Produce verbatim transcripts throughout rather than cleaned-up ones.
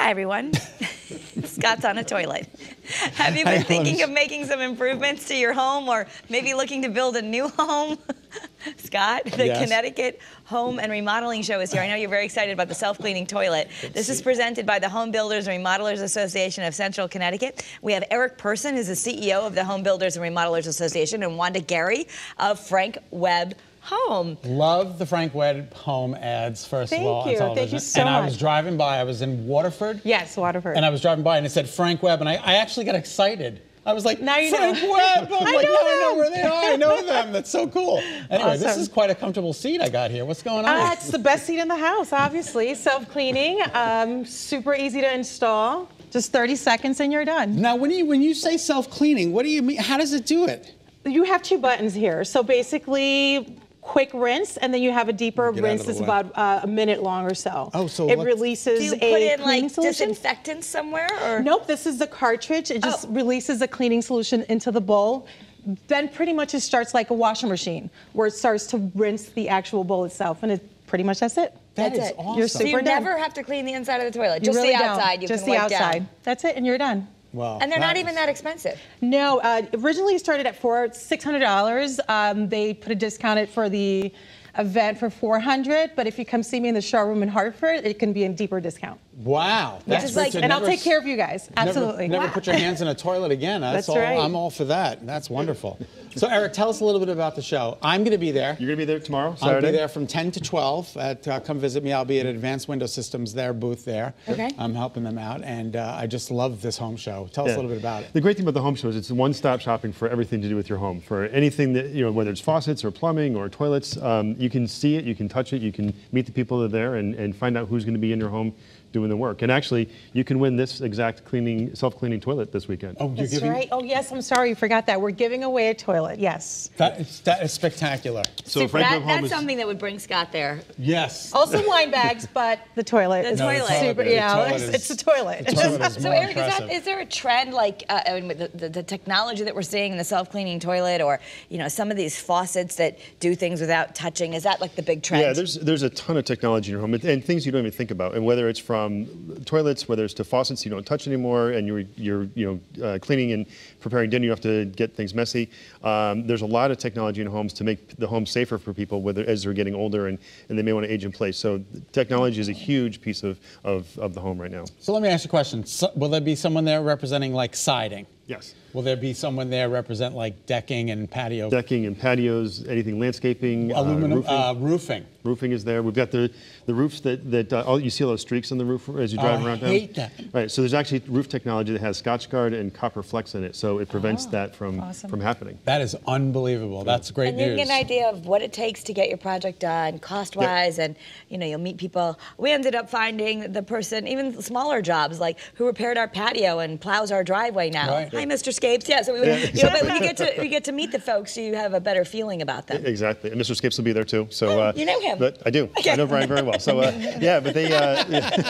Hi, everyone. Scott's on a toilet. Have you been thinking of making some improvements to your home or maybe looking to build a new home? Scott, the yes. Connecticut Home and Remodeling Show is here. I know you're very excited about the self-cleaning toilet. This is presented by the Home Builders and Remodelers Association of Central Connecticut. We have Eric Person, who's the C E O of the Home Builders and Remodelers Association, and Wanda Gary of Frank Webb Home. Love the Frank Webb Home ads, first Thank of all, you. on television. Thank you so and much. I was driving by, I was in Waterford. Yes, Waterford. And I was driving by and it said Frank Webb, and I, I actually got excited. I was like, now you Frank know. Webb! I'm I like, know now them. I know where they are. I know them. That's so cool. Anyway, Awesome. This is quite a comfortable seat I got here. What's going on? Uh, it's the best seat in the house, obviously. Self-cleaning, um, super easy to install. Just thirty seconds and you're done. Now, when you, when you say self-cleaning, what do you mean? How does it do it? You have two buttons here. So basically, quick rinse, and then you have a deeper rinse that's about uh, a minute long or so. Oh, so it let's... releases do you a put in cleaning like solution. disinfectant somewhere? Or? Nope, this is the cartridge. It just oh. releases a cleaning solution into the bowl. Then pretty much it starts like a washing machine, where it starts to rinse the actual bowl itself, and it pretty much that's it. That that's is it. awesome. You're So super you done. never have to clean the inside of the toilet, You just really the don't. outside. You just can the wipe outside. down. That's it, and you're done. Wow, and they're not is... even that expensive. No, uh, originally it started at four, six hundred dollars. Um, they put a discount it for the event for four hundred, but if you come see me in the showroom in Hartford, it can be a deeper discount. Wow, that's Which is like, and I'll take care of you guys. Absolutely. Never, never wow. put your hands in a toilet again. That's, That's all. right. I'm all for that. That's wonderful. So, Eric, tell us a little bit about the show. I'm going to be there. You're going to be there tomorrow, Saturday? I'll be there from ten to twelve. At, uh, come visit me. I'll be at Advanced Window Systems, their booth there. Okay. I'm helping them out, and uh, I just love this home show. Tell yeah. us a little bit about it. The great thing about the home show is it's one-stop shopping for everything to do with your home. For anything that, you know, whether it's faucets or plumbing or toilets, um, you can see it, you can touch it, you can meet the people that are there and, and find out who's going to be in your home doing the work. And actually, you can win this exact cleaning, self-cleaning toilet this weekend. Oh, you're That's giving... right. Oh, yes, I'm sorry, you forgot that. We're giving away a toilet, yes. That is, that is spectacular. So Super. Frank That, Webb Home that's is, something that would bring Scott there. Yes. Also wine bags, but the toilet. The is toilet. No, the Super, the yeah, toilet it's, is, it's the toilet. The toilet is So, more Eric, is, impressive. that, is there a trend, like uh, I mean, the, the, the technology that we're seeing in the self-cleaning toilet, or you know, some of these faucets that do things without touching? Is that like the big trend? Yeah, there's there's a ton of technology in your home and, and things you don't even think about. And whether it's from toilets, whether it's to faucets you don't touch anymore, and you're you're you know uh, cleaning and preparing dinner, you have to get things messy. Um, there's a lot of technology in homes to make the home safer for people, whether as they're getting older and, and they may want to age in place. So technology is a huge piece of, of, of the home right now. So let me ask you a question. So, will there be someone there representing like siding? Yes. Will there be someone there represent like decking and patio? Decking and patios, anything landscaping, Aluminum, uh, roofing. Uh, roofing. Roofing is there. We've got the, the roofs that, that uh, oh, you see all those streaks on the roof as you drive oh, around I town? hate that. Right, so there's actually roof technology that has Scotch Guard and copper flex in it, so it prevents Oh, that from, awesome. from happening. That is unbelievable. That's great and news. you get an idea of what it takes to get your project done, cost-wise, yep. and you know you'll meet people. We ended up finding the person, even smaller jobs, like who repaired our patio and plows our driveway now. Right. Hi, Mister Scapes. Yeah, so we, Yeah, you know, but when you get to you get to meet the folks, you have a better feeling about them. Exactly, and Mister Scapes will be there too. So uh, you know him. But I do. Okay. I know Brian very well. So uh, yeah, but they. Uh,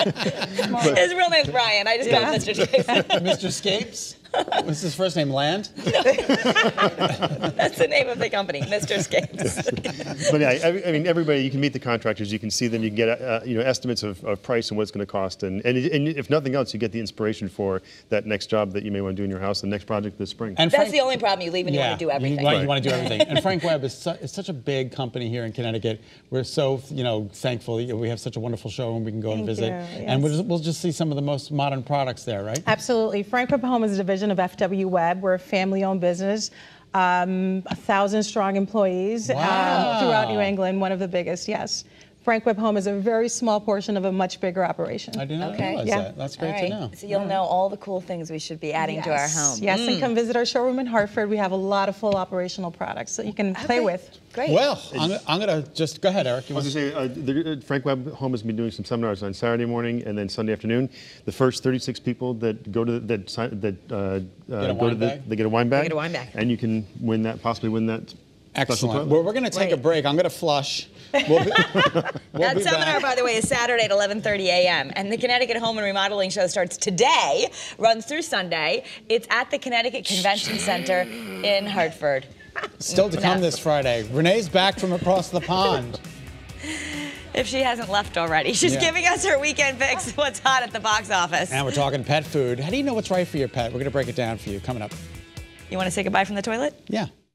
but, His real name's Brian. I just call him Mister Scapes. Mister Scapes? What's his first name? Land? That's the name of the company, Mister Scapes. But yeah, I, I mean, everybody, you can meet the contractors, you can see them, you can get uh, you know estimates of, of price and what it's going to cost, and, and and if nothing else, you get the inspiration for that next job that you may want to do in your house, the next project this spring. And That's Frank, the only problem. You leave and you yeah, want to do everything. You, want, Right. you want to do everything. And Frank Webb is, su is such a big company here in Connecticut. We're so you know thankful. We have such a wonderful showroom we can go and Thank visit. you, And yes. we'll just, we'll just see some of the most modern products there, right? Absolutely. Frank Webb Home is a division of F W Webb. We're a family-owned business, um, a thousand strong employees Wow. um, throughout New England, one of the biggest, yes. Frank Webb Home is a very small portion of a much bigger operation. I did not Okay. realize Yeah. that. That's great All right. to know. So you'll know all the cool things we should be adding to our Yes. home. Yes, and come visit our showroom in Hartford. We have a lot of full operational products that you can play Okay. with. Great. Well, I'm, I'm going to just go ahead, Eric. You I was want going to say, uh, the, uh, Frank Webb Home has been doing some seminars on Saturday morning and then Sunday afternoon. The first thirty-six people that go to that si- that uh, uh, a go wine to the bag? they get a wine bag. get a wine bag. and you can win that, possibly win that. special Excellent. toilet. Well, we're going to take a Great. break. I'm going to flush. We'll be, we'll That be seminar, back. by the way, is Saturday at eleven thirty a m And the Connecticut Home and Remodeling Show starts today, runs through Sunday. It's at the Connecticut Convention Center in Hartford. Still to come this Friday. Renee's back from across the pond. if she hasn't left already. She's Yeah. giving us her weekend picks, what's hot at the box office. And we're talking pet food. How do you know what's right for your pet? We're going to break it down for you coming up. You want to say goodbye from the toilet? Yeah.